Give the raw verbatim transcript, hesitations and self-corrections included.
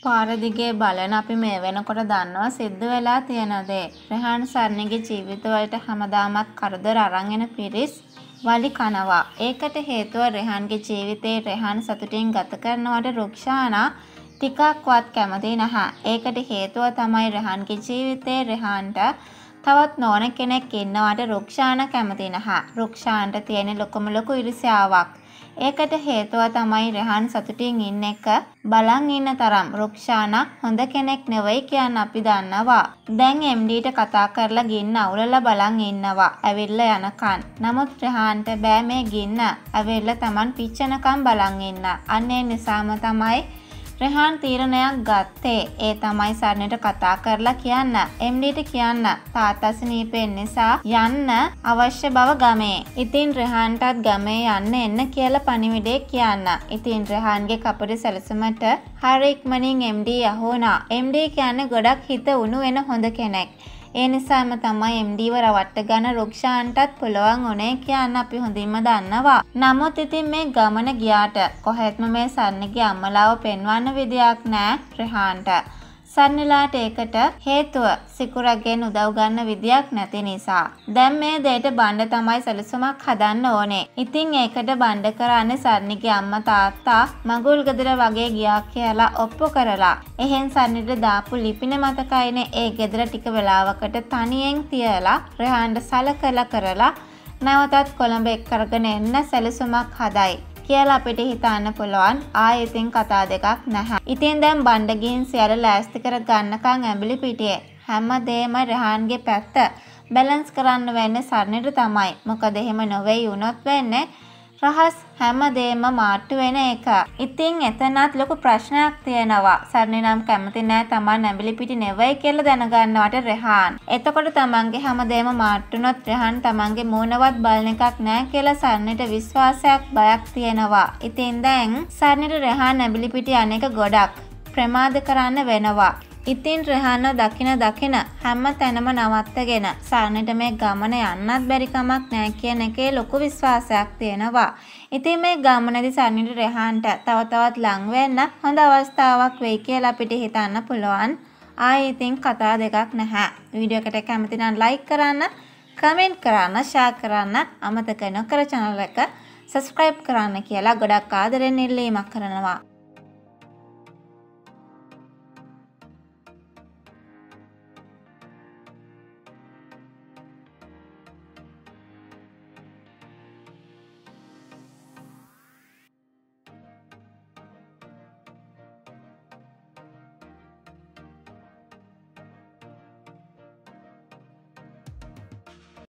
පාර දිගේ බලන අපි මේ වෙනකොට දන්නවා සිද්ධ වෙලා තියෙන දේ. රෙහාන් සර්ණිගේ ජීවිත වලට හැමදාමත් කරදර අරන් එන පිරිස් වලි කනවා. ඒකට හේතුව රෙහාන්ගේ ජීවිතේ රෙහාන් සතුටින් ගත කරනවට රුක්ෂානා ටිකක්වත් කැමති නැහැ. ඒකට හේතුව තමයි රෙහාන්ගේ ජීවිතේ රෙහාන්ට තවත් නොවන කෙනෙක් ඉන්නවට රුක්ෂානා කැමති නැහැ. රුක්ෂාන්ට තියෙන ලොකුම ලොකු ඉරිසියාවක්. ඒකට හේතුව තමයි රෙහාන් සතුටින් ඉන්න එක බලන් ඉන්න තරම් රුක්ෂානා හොඳ කෙනෙක් නෙවෙයි කියන අපි දන්නවා. දැන් එම් ඩීට කතා කරලා ගින්න අවුලලා බලන් ඉන්නවා. ඇවිල්ලා යනකන්. නමුත් රෙහාන්ට බෑ මේ ගින්න ඇවිල්ලා Taman පිච්චෙනකම් බලන් ඉන්න. අන්න ඒ නිසාම තමයි රෙහාන් තීරණයක් ගත්තේ. ඒ තමයි සර්ණිට කතා කරලා කියන්න එම් ඩීට කියන්න තාත්තා සනීපෙන් නිසා යන්න අවශ්‍ය බව ගමේ. ඉතින් රෙහාන්ටත් ගමේ යන්න එන්න කියලා පණිවිඩේ කියන්න. ඉතින් රෙහාන්ගේ කපටි සැලසුමට හරි ඉක්මනින් එම් ඩී යහුණා. එම් ඩී කියන්නේ ගොඩක් හිත උණු වෙන හොඳ කෙනෙක්. ඒ නිසාම තමයි එම් ඩීව රවට්ට ගන්න රුක්ෂාන්ටත් පුළුවන් උනේ කියන්න අපි හොඳින්ම දන්නවා. නමුත් ඉතින් මේ ගමන ගියාට කොහෙත්ම මේ සර්ණිගේ අම්මලාව පෙන්වන්න විදියක් නෑ රෙහාන්ට. සර්ණිලාට ඒකට හේතුව සිකුරගෙන් උදව් ගන්න විදියක් නැති නිසා. දැන් මේ දෙයට බණ්ඩ තමයි සැලසුමක් හදන්න ඕනේ. ඉතින් ඒකට බණ්ඩ කරන්නේ සර්ණිගේ අම්මා තාත්තා මගුල් ගෙදර වගේ ගියා කියලා ඔප්පු කරලා. එහෙන් සර්ණිට දාපු ලිපින මතකයිනේ ඒ ගෙදර ටික වෙලාවකට තනියෙන් තියලා රෙහාන්ට සලකලා කරලා නැවතත් කොළඹ එක් කරගෙන එන්න සැලසුමක් හදයි. කියලා අපිට හිතන්න පුළුවන්. ආයෙ ඉතින් කතා දෙකක් නැහැ. ඉතින් දැන් බණ්ඩ ගිහින් සියල්ල ලෑස්ති කර ගන්නකම් ඇඹිලි පිටියේ හැමදේම රෙහාන්ගේ පැත්ත බැලන්ස් කරන්න වෙන්නේ සර්ණිට තමයි. මොකද එහෙම නොවේයි වුණොත් වෙන්නේ රහස් හැමදේම මාට්ටු වෙන එක. ඉතින් එතනත් ලොකු ප්‍රශ්නයක් තියෙනවා. සර්ණි නම් කැමති නෑ Taman ඇඹිලි පිටි නෙවෙයි කියලා දැනගන්නවට රෙහාන්. එතකොට Tamanගේ හැමදේම මාට්ටුනොත් රෙහාන් Tamanගේ මූණවත් බලන එකක් නෑ කියලා සර්ණිට විශ්වාසයක් බයක් තියෙනවා. ඉතින් දැන් සර්ණිට රෙහාන් ඇඹිලි පිටි අනේක ගොඩක් ප්‍රමාද කරන්න වෙනවා. ඉතින් රෙහාන්ව දකින දකින හැම තැනම නවත්තගෙන සර්ණිට මේ ගමන යන්නත් බැරි කමක් නෑ කියන එකේ ලොකු විශ්වාසයක් තියෙනවා. ඉතින් මේ ගමනේදී සර්ණිට රෙහාන්ට තව තවත් ලං වෙන්න හොඳ අවස්ථාවක් වෙයි කියලා අපිට හිතන්න පුළුවන්. ආයේ ඉතින් කතා දෙකක් නැහැ. වීඩියෝ එකට කැමති නම් ලයික් කරන්න, කමෙන්ට් කරන්න, ෂෙයා කරන්න අමතක නොකර channel එක subscribe කරන්න කියලා ගොඩක් ආදරෙන් ඉල්ලීමක් කරනවා.